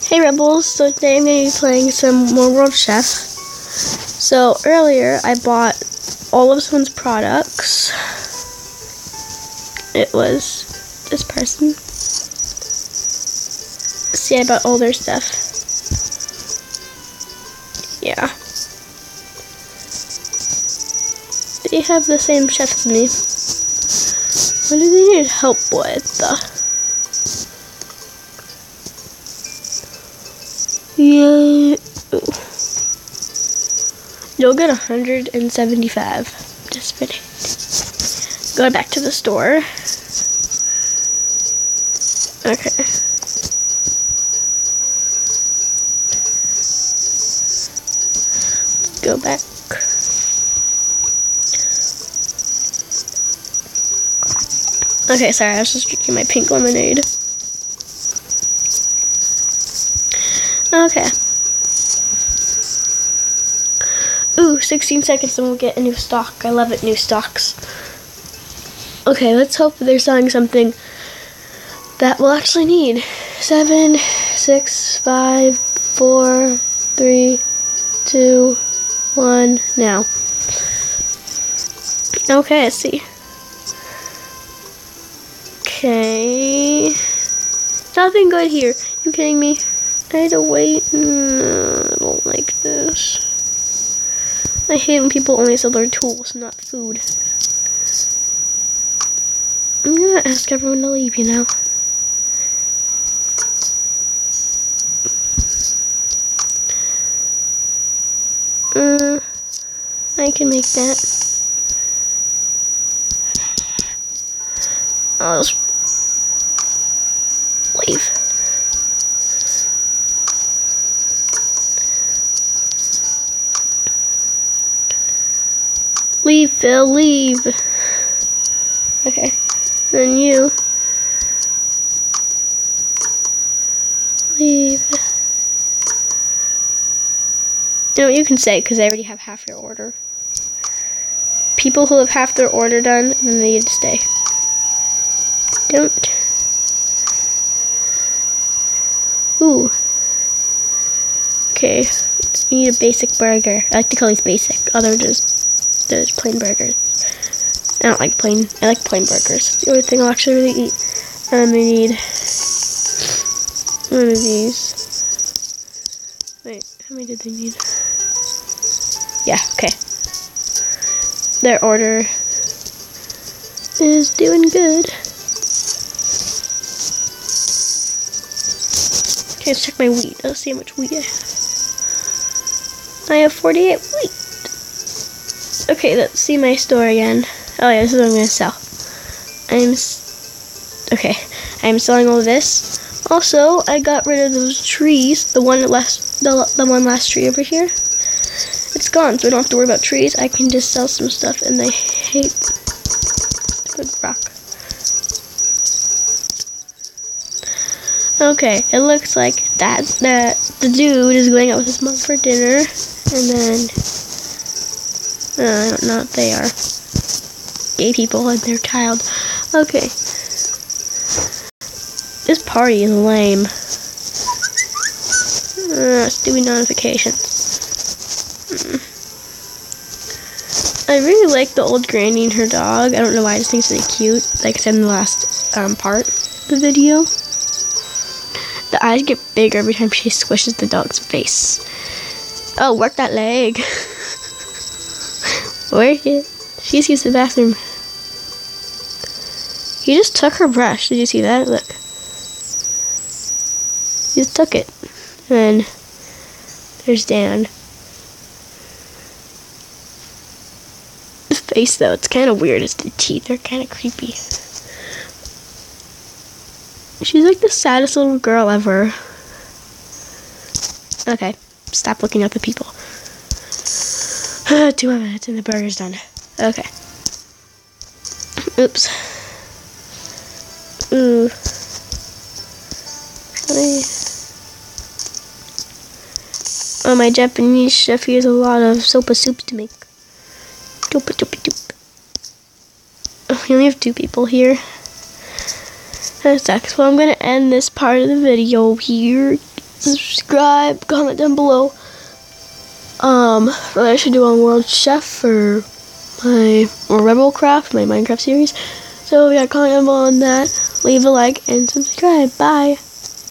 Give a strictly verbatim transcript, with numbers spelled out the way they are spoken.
Hey Rebels, so today I'm going to be playing some more World Chef. So earlier I bought all of someone's products. It was this person. See, I bought all their stuff. Yeah. They have the same chef as me. What do they need help with? Yeah. You'll get one hundred seventy-five. Just kidding. Go back to the store. Okay. Go back. Okay, sorry, I was just drinking my pink lemonade. Okay. Ooh, sixteen seconds and we'll get a new stock. I love it, new stocks. Okay, let's hope they're selling something that we'll actually need. Seven, six, five, four, three, two, one, now. Okay, let's see. Okay. Nothing good here. You kidding me? I had to wait. No, I don't like this. I hate when people only sell their tools, not food. I'm gonna ask everyone to leave, you know. Uh, I can make that. I'll just leave. Leave, Phil, leave. Okay, then you leave. You know what you can say, because I already have half your order. People who have half their order done, then they need to stay. Don't. Ooh. Okay, you need a basic burger. I like to call these basic. Other just there's plain burgers. I don't like plain. I like plain burgers. It's the only thing I'll actually really eat. And I need one of these. Wait, how many did they need? Yeah, okay. Their order is doing good. Okay, let's check my wheat. Let's see how much wheat I have. I have forty-eight wheat. Okay, let's see my store again. Oh yeah, this is what I'm gonna sell. I'm okay. I'm selling all this. Also, I got rid of those trees. The one last, the the one last tree over here. It's gone, so I don't have to worry about trees. I can just sell some stuff, and they hate good rock. Okay, it looks like that that the dude is going out with his mom for dinner, and then. Uh, I don't know what they are. Gay people and their child. Okay. This party is lame. Uh, stupid notifications. Mm. I really like the old granny and her dog. I don't know why, I just think it's really cute. Like I said in the last um, part of the video. The eyes get bigger every time she squishes the dog's face. Oh, work that leg. Work it. She just used the bathroom. He just took her brush. Did you see that? Look. He just took it. And then there's Dan. His face though, it's kind of weird. It's the teeth. They're kind of creepy. She's like the saddest little girl ever. Okay. Stop looking at the people. Two more minutes and the burger's done. Okay. Oops. Ooh. Really? Oh, my Japanese chef uses a lot of sopa soups to make. Sopa sopa soup. Oh, we only have two people here. That sucks. Well, I'm going to end this part of the video here. subscribe, comment down below um what I should do on World Chef or my or Rebel Craft, my Minecraft series. So yeah, comment down below on that, leave a like and subscribe. Bye.